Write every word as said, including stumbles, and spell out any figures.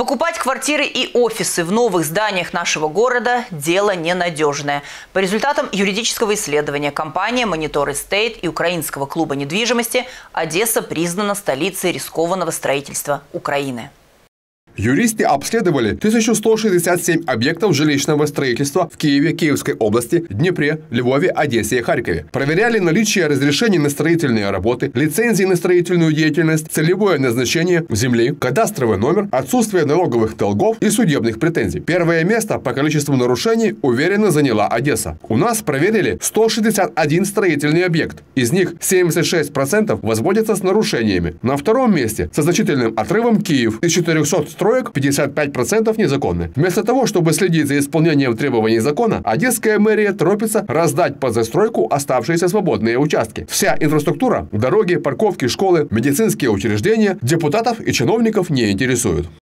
Покупать квартиры и офисы в новых зданиях нашего города – дело ненадежное. По результатам юридического исследования компания «Монитор Эстейт» и Украинского клуба недвижимости Одесса признана столицей рискованного строительства Украины. Юристы обследовали тысячу сто шестьдесят семь объектов жилищного строительства в Киеве, Киевской области, Днепре, Львове, Одессе и Харькове. Проверяли наличие разрешений на строительные работы, лицензии на строительную деятельность, целевое назначение земли, кадастровый номер, отсутствие налоговых долгов и судебных претензий. Первое место по количеству нарушений уверенно заняла Одесса. У нас проверили сто шестьдесят один строительный объект. Из них семьдесят шесть процентов возводятся с нарушениями. На втором месте со значительным отрывом Киев. Из четырёхсот строек пятьдесят пять процентов незаконны. Вместо того, чтобы следить за исполнением требований закона, одесская мэрия торопится раздать под застройку оставшиеся свободные участки. Вся инфраструктура, дороги, парковки, школы, медицинские учреждения депутатов и чиновников не интересуют.